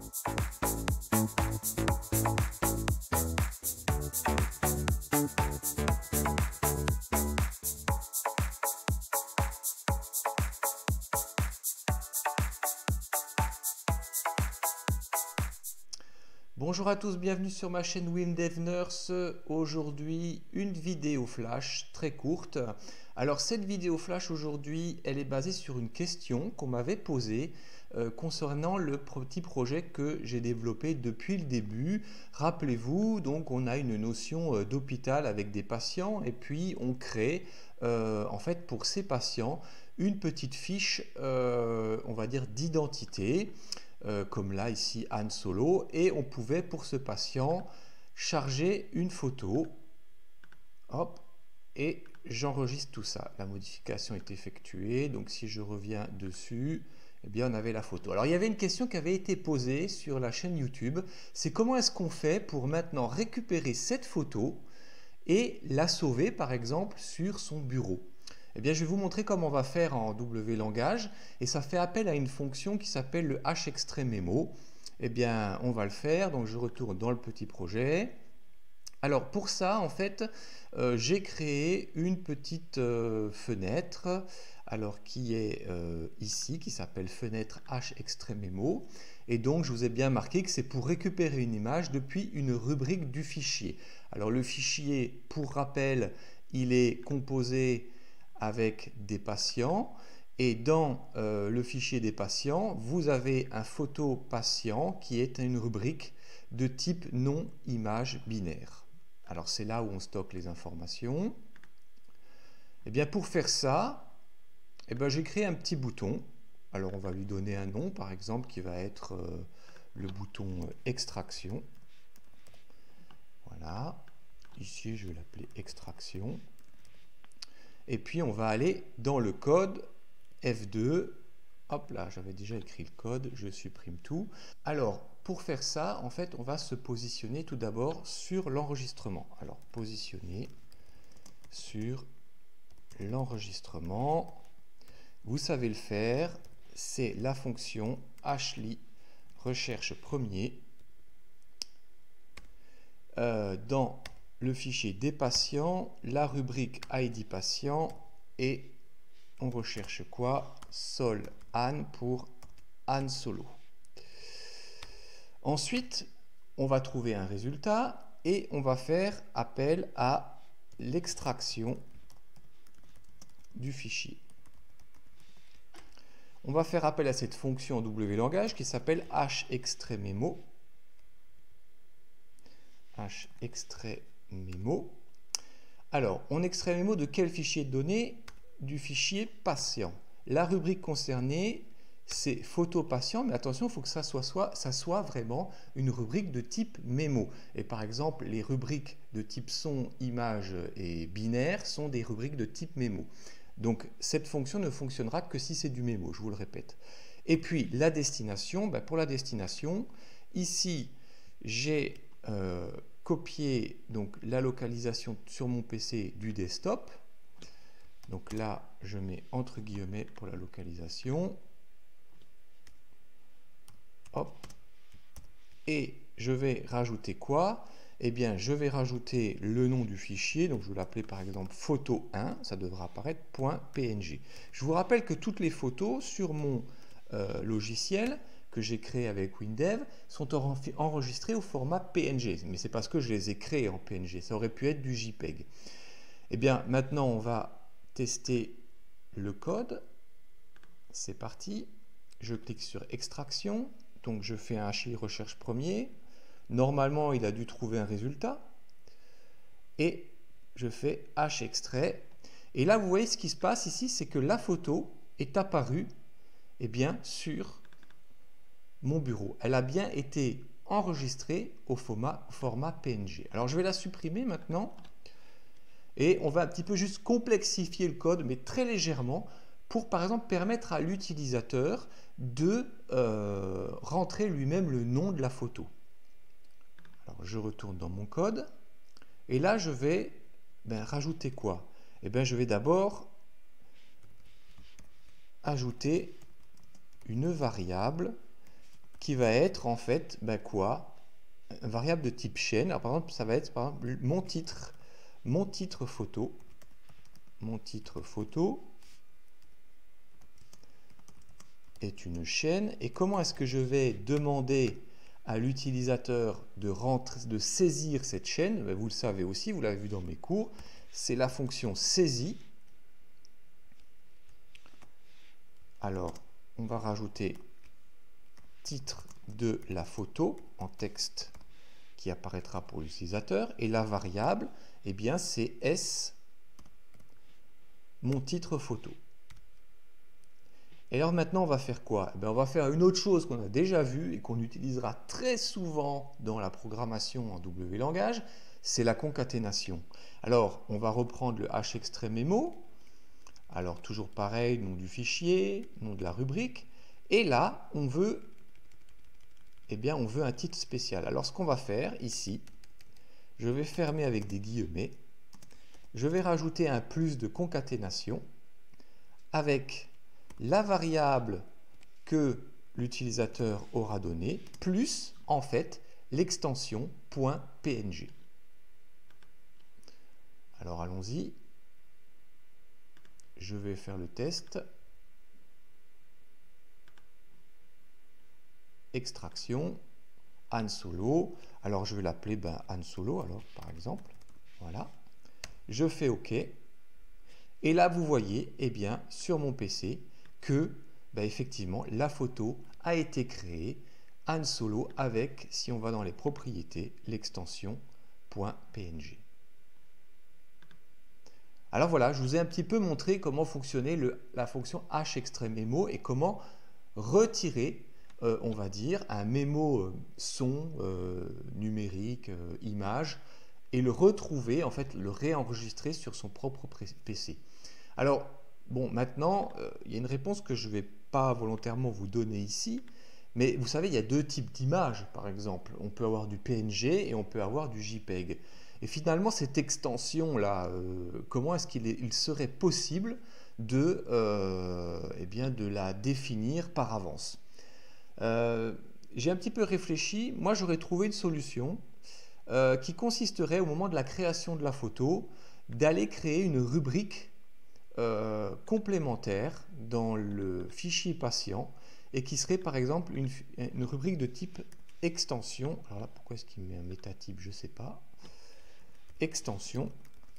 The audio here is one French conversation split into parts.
Bonjour à tous, bienvenue sur ma chaîne WinDevNurse. Aujourd'hui, une vidéo flash très courte. Alors cette vidéo flash aujourd'hui, elle est basée sur une question qu'on m'avait posée concernant le petit projet que j'ai développé depuis le début. Rappelez-vous, donc on a une notion d'hôpital avec des patients et puis on crée en fait pour ces patients une petite fiche, on va dire d'identité. Comme là ici Han Solo, et on pouvait pour ce patient charger une photo, hop, et j'enregistre tout ça. La modification est effectuée, donc si je reviens dessus, eh bien on avait la photo. Alors il y avait une question qui avait été posée sur la chaîne YouTube, c'est comment est-ce qu'on fait pour maintenant récupérer cette photo et la sauver par exemple sur son bureau. Eh bien, je vais vous montrer comment on va faire en W-langage et ça fait appel à une fonction qui s'appelle le hExtrait-Memo. Eh bien, on va le faire. Donc, je retourne dans le petit projet. Alors, pour ça, en fait, j'ai créé une petite fenêtre alors qui est ici, qui s'appelle fenêtre hExtrait-Memo. Et donc, je vous ai bien marqué que c'est pour récupérer une image depuis une rubrique du fichier. Alors, le fichier, pour rappel, il est composé avec des patients et dans le fichier des patients vous avez un photo patient qui est une rubrique de type nom image binaire. Alors c'est là où on stocke les informations. Et bien pour faire ça, j'ai créé un petit bouton. Alors on va lui donner un nom par exemple qui va être le bouton extraction. Voilà, ici je vais l'appeler extraction. Et puis on va aller dans le code F2. Hop là, j'avais déjà écrit le code, je supprime tout. Alors pour faire ça, en fait, on va se positionner tout d'abord sur l'enregistrement. Alors positionner sur l'enregistrement. Vous savez le faire, c'est la fonction hli recherche premier. Dans le fichier des patients, la rubrique ID patient et on recherche quoi? Sol Han pour Han Solo. Ensuite, on va trouver un résultat et on va faire appel à l'extraction du fichier. On va faire appel à cette fonction en W-langage qui s'appelle hExtrait-Memo. hExtrait-Memo. Alors, on extrait mémo de quel fichier de données? Du fichier patient. La rubrique concernée, c'est photo patient, mais attention, il faut que ça soit vraiment une rubrique de type mémo. Et par exemple, les rubriques de type son, image et binaire sont des rubriques de type mémo. Donc, cette fonction ne fonctionnera que si c'est du mémo, je vous le répète. Et puis, la destination, pour la destination, ici, j'ai copier donc la localisation sur mon PC du desktop. Donc là, je mets entre guillemets pour la localisation. Hop. Et je vais rajouter quoi? Eh bien, je vais rajouter le nom du fichier. Donc, je vais l'appeler par exemple photo 1. Ça devra apparaître .png. Je vous rappelle que toutes les photos sur mon logiciel que j'ai créé avec WinDev sont enregistrées au format PNG. Mais c'est parce que je les ai créées en PNG. Ça aurait pu être du JPEG. Eh bien, maintenant, on va tester le code. C'est parti. Je clique sur extraction. Donc, je fais un hli recherche premier. Normalement, il a dû trouver un résultat. Et je fais hExtrait. Et là, vous voyez ce qui se passe ici, c'est que la photo est apparue sur mon bureau. Elle a bien été enregistrée au format PNG. Alors je vais la supprimer maintenant et on va un petit peu juste complexifier le code, mais très légèrement, pour par exemple permettre à l'utilisateur de rentrer lui-même le nom de la photo. Alors je retourne dans mon code et là je vais rajouter quoi? Je vais d'abord ajouter une variable qui va être en fait quoi? Une variable de type chaîne. Alors, par exemple, ça va être par exemple mon titre photo. Mon titre photo est une chaîne. Et comment est-ce que je vais demander à l'utilisateur de saisir cette chaîne? Vous le savez aussi, vous l'avez vu dans mes cours, c'est la fonction saisie. Alors, on va rajouter titre de la photo en texte qui apparaîtra pour l'utilisateur. Et la variable, eh bien, c'est S, mon titre photo. Et alors maintenant, on va faire quoi? On va faire une autre chose qu'on a déjà vue et qu'on utilisera très souvent dans la programmation en W-langage, c'est la concaténation. Alors, on va reprendre le hextrait-memo. Alors, toujours pareil, nom du fichier, nom de la rubrique. Et là, on veut un titre spécial. Alors, ce qu'on va faire ici, je vais fermer avec des guillemets. Je vais rajouter un plus de concaténation avec la variable que l'utilisateur aura donnée, plus en fait l'extension .png. Alors allons-y. Je vais faire le test. Extraction, Han Solo. Alors je vais l'appeler Han Solo, alors par exemple. Voilà. Je fais OK. Et là, vous voyez, eh bien, sur mon PC, que effectivement, la photo a été créée Han Solo avec, si on va dans les propriétés, l'extension .png. Alors voilà, je vous ai un petit peu montré comment fonctionnait la fonction hextrait-memo et comment retirer, on va dire, un mémo son, numérique, image, et le retrouver, en fait, le réenregistrer sur son propre PC. Alors, bon, maintenant, il y a une réponse que je ne vais pas volontairement vous donner ici, mais vous savez, il y a deux types d'images, par exemple. On peut avoir du PNG et on peut avoir du JPEG. Et finalement, cette extension-là, comment est-ce qu'il serait possible de la définir par avance? J'ai un petit peu réfléchi. Moi, j'aurais trouvé une solution qui consisterait, au moment de la création de la photo, d'aller créer une rubrique complémentaire dans le fichier patient et qui serait par exemple une rubrique de type extension. Alors là, pourquoi est-ce qu'il met un métatype? Je ne sais pas. Extension,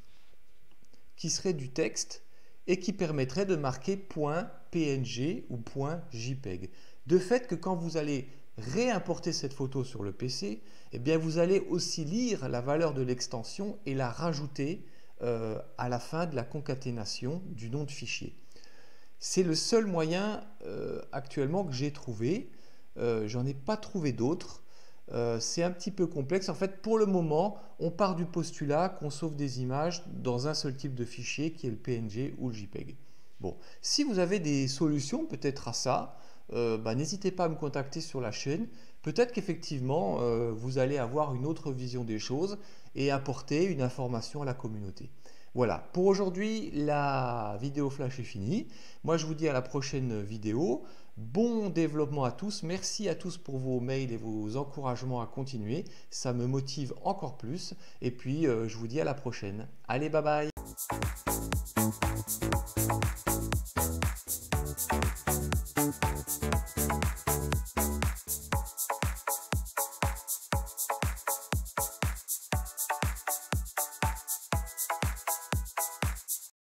qui serait du texte et qui permettrait de marquer .png ou .jpeg. De fait que quand vous allez réimporter cette photo sur le PC, eh bien vous allez aussi lire la valeur de l'extension et la rajouter à la fin de la concaténation du nom de fichier. C'est le seul moyen actuellement que j'ai trouvé. J'en ai pas trouvé d'autres. C'est un petit peu complexe. En fait, pour le moment, on part du postulat qu'on sauve des images dans un seul type de fichier qui est le PNG ou le JPEG. Bon, si vous avez des solutions peut-être à ça, n'hésitez pas à me contacter sur la chaîne. Peut-être qu'effectivement, vous allez avoir une autre vision des choses et apporter une information à la communauté. Voilà, pour aujourd'hui, la vidéo flash est finie. Moi, je vous dis à la prochaine vidéo. Bon développement à tous. Merci à tous pour vos mails et vos encouragements à continuer. Ça me motive encore plus. Et puis, je vous dis à la prochaine. Allez, bye bye.